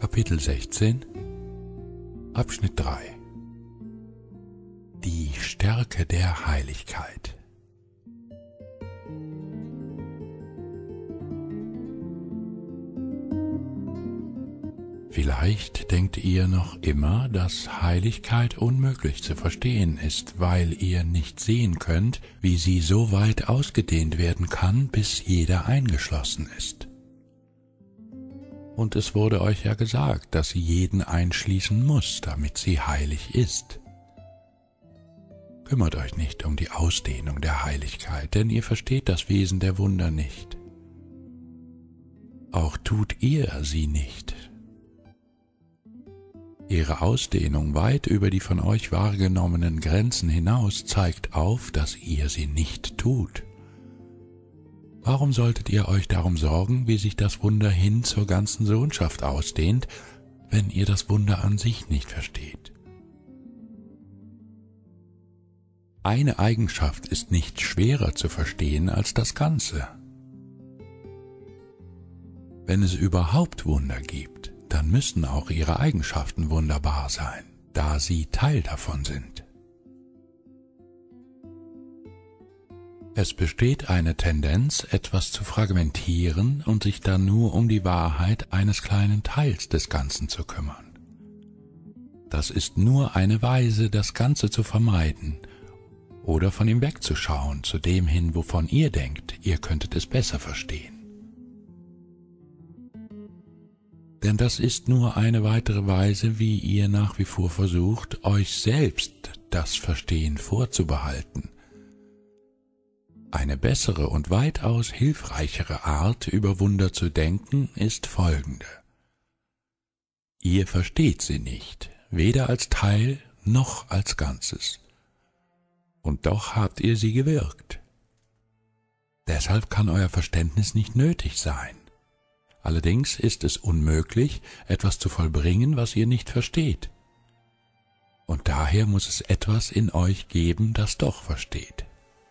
Kapitel 16, Abschnitt 3. Die Stärke der Heiligkeit. Vielleicht denkt ihr noch immer, dass Heiligkeit unmöglich zu verstehen ist, weil ihr nicht sehen könnt, wie sie so weit ausgedehnt werden kann, bis jeder eingeschlossen ist. Und es wurde euch ja gesagt, dass sie jeden einschließen muss, damit sie heilig ist. Kümmert euch nicht um die Ausdehnung der Heiligkeit, denn ihr versteht das Wesen der Wunder nicht. Auch tut ihr sie nicht. Ihre Ausdehnung weit über die von euch wahrgenommenen Grenzen hinaus zeigt auf, dass ihr sie nicht tut. Warum solltet ihr euch darum sorgen, wie sich das Wunder hin zur ganzen Sohnschaft ausdehnt, wenn ihr das Wunder an sich nicht versteht? Eine Eigenschaft ist nicht schwerer zu verstehen als das Ganze. Wenn es überhaupt Wunder gibt, dann müssen auch ihre Eigenschaften wunderbar sein, da sie Teil davon sind. Es besteht eine Tendenz, etwas zu fragmentieren und sich dann nur um die Wahrheit eines kleinen Teils des Ganzen zu kümmern. Das ist nur eine Weise, das Ganze zu vermeiden oder von ihm wegzuschauen, zu dem hin, wovon ihr denkt, ihr könntet es besser verstehen. Denn das ist nur eine weitere Weise, wie ihr nach wie vor versucht, euch selbst das Verstehen vorzubehalten. Eine bessere und weitaus hilfreichere Art, über Wunder zu denken, ist folgende. Ihr versteht sie nicht, weder als Teil noch als Ganzes. Und doch habt ihr sie gewirkt. Deshalb kann euer Verständnis nicht nötig sein. Allerdings ist es unmöglich, etwas zu vollbringen, was ihr nicht versteht. Und daher muss es etwas in euch geben, das doch versteht.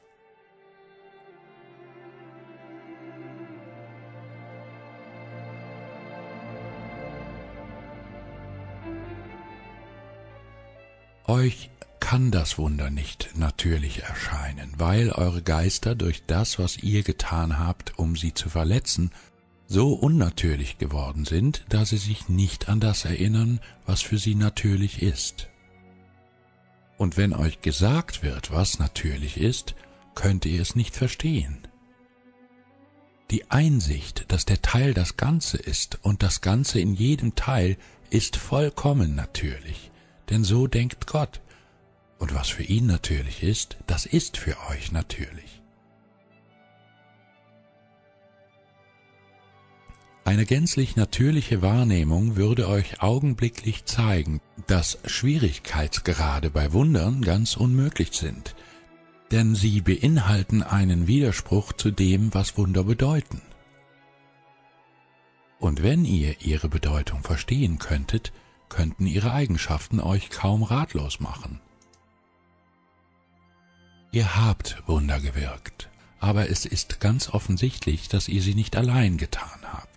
Euch kann das Wunder nicht natürlich erscheinen, weil eure Geister durch das, was ihr getan habt, um sie zu verletzen, so unnatürlich geworden sind, dass sie sich nicht an das erinnern, was für sie natürlich ist. Und wenn euch gesagt wird, was natürlich ist, könnt ihr es nicht verstehen. Die Einsicht, dass der Teil das Ganze ist und das Ganze in jedem Teil, ist vollkommen natürlich, denn so denkt Gott. Und was für ihn natürlich ist, das ist für euch natürlich. Eine gänzlich natürliche Wahrnehmung würde euch augenblicklich zeigen, dass Schwierigkeitsgrade bei Wundern ganz unmöglich sind, denn sie beinhalten einen Widerspruch zu dem, was Wunder bedeuten. Und wenn ihr ihre Bedeutung verstehen könntet, könnten ihre Eigenschaften euch kaum ratlos machen. Ihr habt Wunder gewirkt, aber es ist ganz offensichtlich, dass ihr sie nicht allein getan habt.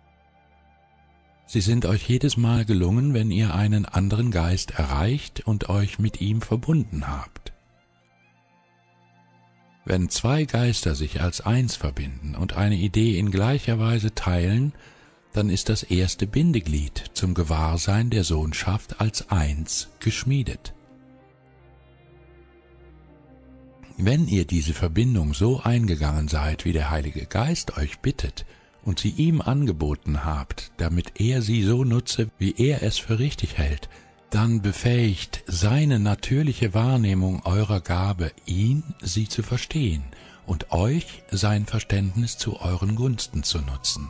Sie sind euch jedes Mal gelungen, wenn ihr einen anderen Geist erreicht und euch mit ihm verbunden habt. Wenn zwei Geister sich als eins verbinden und eine Idee in gleicher Weise teilen, dann ist das erste Bindeglied zum Gewahrsein der Sohnschaft als eins geschmiedet. Wenn ihr diese Verbindung so eingegangen seid, wie der Heilige Geist euch bittet, und sie ihm angeboten habt, damit er sie so nutze, wie er es für richtig hält, dann befähigt seine natürliche Wahrnehmung eurer Gabe ihn, sie zu verstehen und euch sein Verständnis zu euren Gunsten zu nutzen.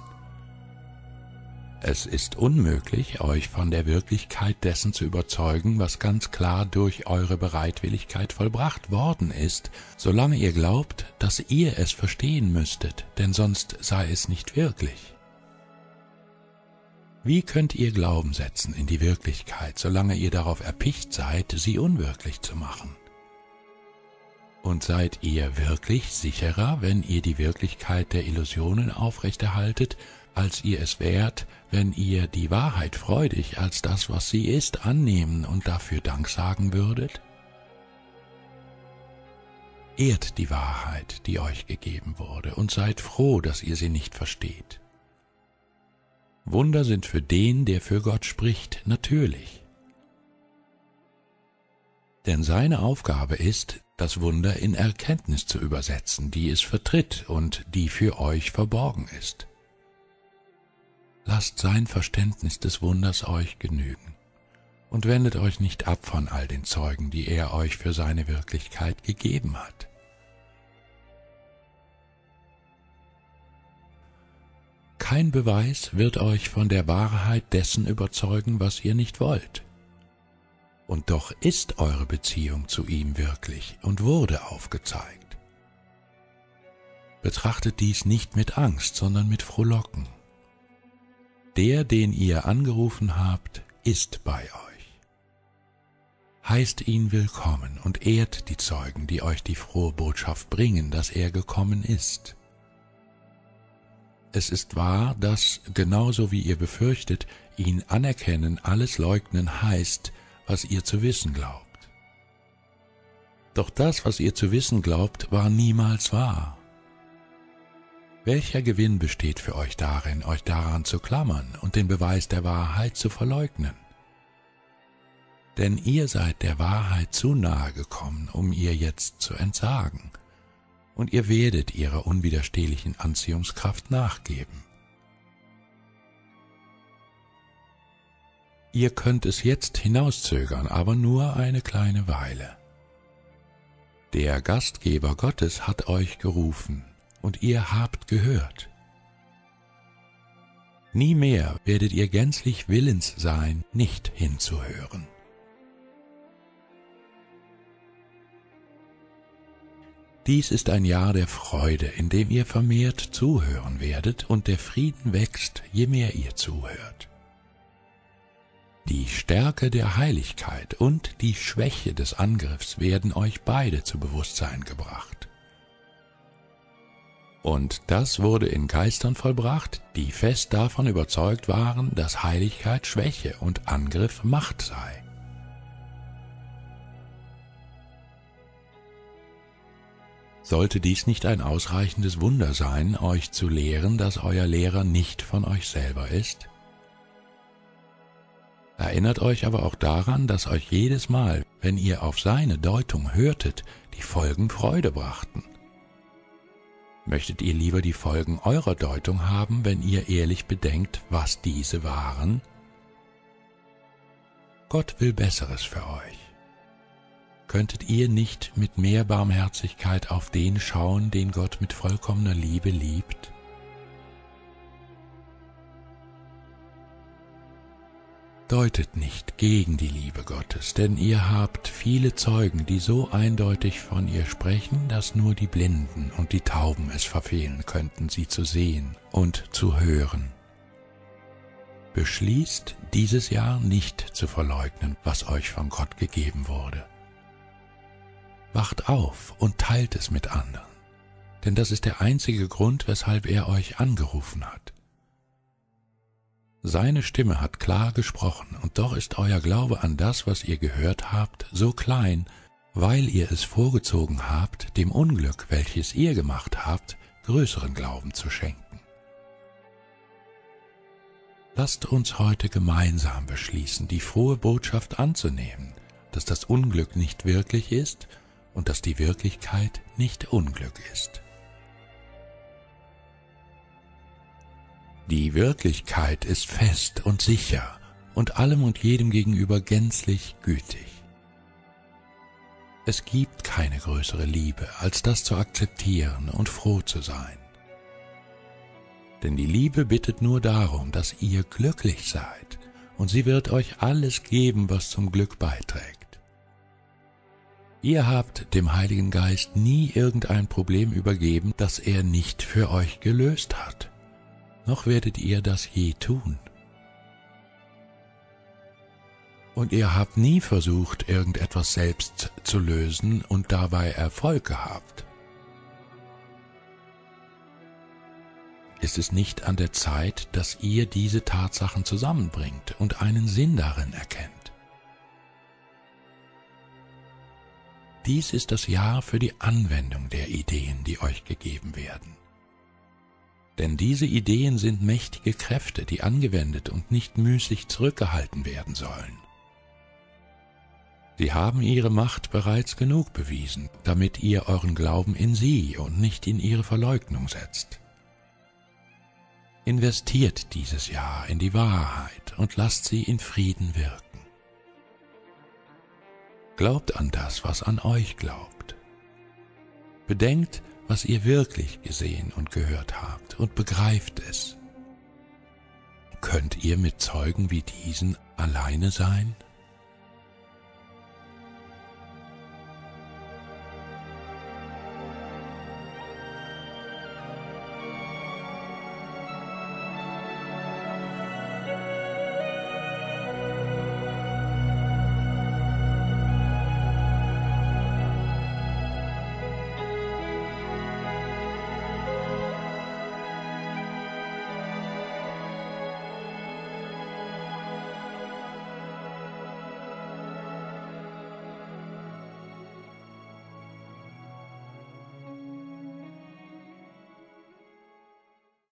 Es ist unmöglich, euch von der Wirklichkeit dessen zu überzeugen, was ganz klar durch eure Bereitwilligkeit vollbracht worden ist, solange ihr glaubt, dass ihr es verstehen müsstet, denn sonst sei es nicht wirklich. Wie könnt ihr Glauben setzen in die Wirklichkeit, solange ihr darauf erpicht seid, sie unwirklich zu machen? Und seid ihr wirklich sicherer, wenn ihr die Wirklichkeit der Illusionen aufrechterhaltet, als ihr es wärt, wenn ihr die Wahrheit freudig als das, was sie ist, annehmen und dafür Dank sagen würdet? Ehrt die Wahrheit, die euch gegeben wurde, und seid froh, dass ihr sie nicht versteht. Wunder sind für den, der für Gott spricht, natürlich. Denn seine Aufgabe ist, das Wunder in Erkenntnis zu übersetzen, die es vertritt und die für euch verborgen ist. Lasst sein Verständnis des Wunders euch genügen und wendet euch nicht ab von all den Zeugen, die er euch für seine Wirklichkeit gegeben hat. Kein Beweis wird euch von der Wahrheit dessen überzeugen, was ihr nicht wollt. Und doch ist eure Beziehung zu ihm wirklich und wurde aufgezeigt. Betrachtet dies nicht mit Angst, sondern mit Frohlocken. Der, den ihr angerufen habt, ist bei euch. Heißt ihn willkommen und ehrt die Zeugen, die euch die frohe Botschaft bringen, dass er gekommen ist. Es ist wahr, dass, genauso wie ihr befürchtet, ihn anerkennen alles leugnen heißt, was ihr zu wissen glaubt. Doch das, was ihr zu wissen glaubt, war niemals wahr. Welcher Gewinn besteht für euch darin, euch daran zu klammern und den Beweis der Wahrheit zu verleugnen? Denn ihr seid der Wahrheit zu nahe gekommen, um ihr jetzt zu entsagen, und ihr werdet ihrer unwiderstehlichen Anziehungskraft nachgeben. Ihr könnt es jetzt hinauszögern, aber nur eine kleine Weile. Der Gastgeber Gottes hat euch gerufen, und ihr habt gehört. Nie mehr werdet ihr gänzlich willens sein, nicht hinzuhören. Dies ist ein Jahr der Freude, in dem ihr vermehrt zuhören werdet, und der Frieden wächst, je mehr ihr zuhört. Die Stärke der Heiligkeit und die Schwäche des Angriffs werden euch beide zu Bewusstsein gebracht. Und das wurde in Geistern vollbracht, die fest davon überzeugt waren, dass Heiligkeit Schwäche und Angriff Macht sei. Sollte dies nicht ein ausreichendes Wunder sein, euch zu lehren, dass euer Lehrer nicht von euch selber ist? Erinnert euch aber auch daran, dass euch jedes Mal, wenn ihr auf seine Deutung hörtet, die Folgen Freude brachten. Möchtet ihr lieber die Folgen eurer Deutung haben, wenn ihr ehrlich bedenkt, was diese waren? Gott will Besseres für euch. Könntet ihr nicht mit mehr Barmherzigkeit auf den schauen, den Gott mit vollkommener Liebe liebt? Deutet nicht gegen die Liebe Gottes, denn ihr habt viele Zeugen, die so eindeutig von ihr sprechen, dass nur die Blinden und die Tauben es verfehlen könnten, sie zu sehen und zu hören. Beschließt, dieses Jahr nicht zu verleugnen, was euch von Gott gegeben wurde. Wacht auf und teilt es mit anderen, denn das ist der einzige Grund, weshalb er euch angerufen hat. Seine Stimme hat klar gesprochen, und doch ist euer Glaube an das, was ihr gehört habt, so klein, weil ihr es vorgezogen habt, dem Unglück, welches ihr gemacht habt, größeren Glauben zu schenken. Lasst uns heute gemeinsam beschließen, die frohe Botschaft anzunehmen, dass das Unglück nicht wirklich ist und dass die Wirklichkeit nicht Unglück ist. Die Wirklichkeit ist fest und sicher und allem und jedem gegenüber gänzlich gütig. Es gibt keine größere Liebe, als das zu akzeptieren und froh zu sein. Denn die Liebe bittet nur darum, dass ihr glücklich seid, und sie wird euch alles geben, was zum Glück beiträgt. Ihr habt dem Heiligen Geist nie irgendein Problem übergeben, das er nicht für euch gelöst hat. Noch werdet ihr das je tun. Und ihr habt nie versucht, irgendetwas selbst zu lösen und dabei Erfolg gehabt. Ist es nicht an der Zeit, dass ihr diese Tatsachen zusammenbringt und einen Sinn darin erkennt? Dies ist das Jahr für die Anwendung der Ideen, die euch gegeben werden. Denn diese Ideen sind mächtige Kräfte, die angewendet und nicht müßig zurückgehalten werden sollen. Sie haben ihre Macht bereits genug bewiesen, damit ihr euren Glauben in sie und nicht in ihre Verleugnung setzt. Investiert dieses Jahr in die Wahrheit und lasst sie in Frieden wirken. Glaubt an das, was an euch glaubt. Bedenkt, was ihr wirklich gesehen und gehört habt und begreift es. Könnt ihr mit Zeugen wie diesen alleine sein?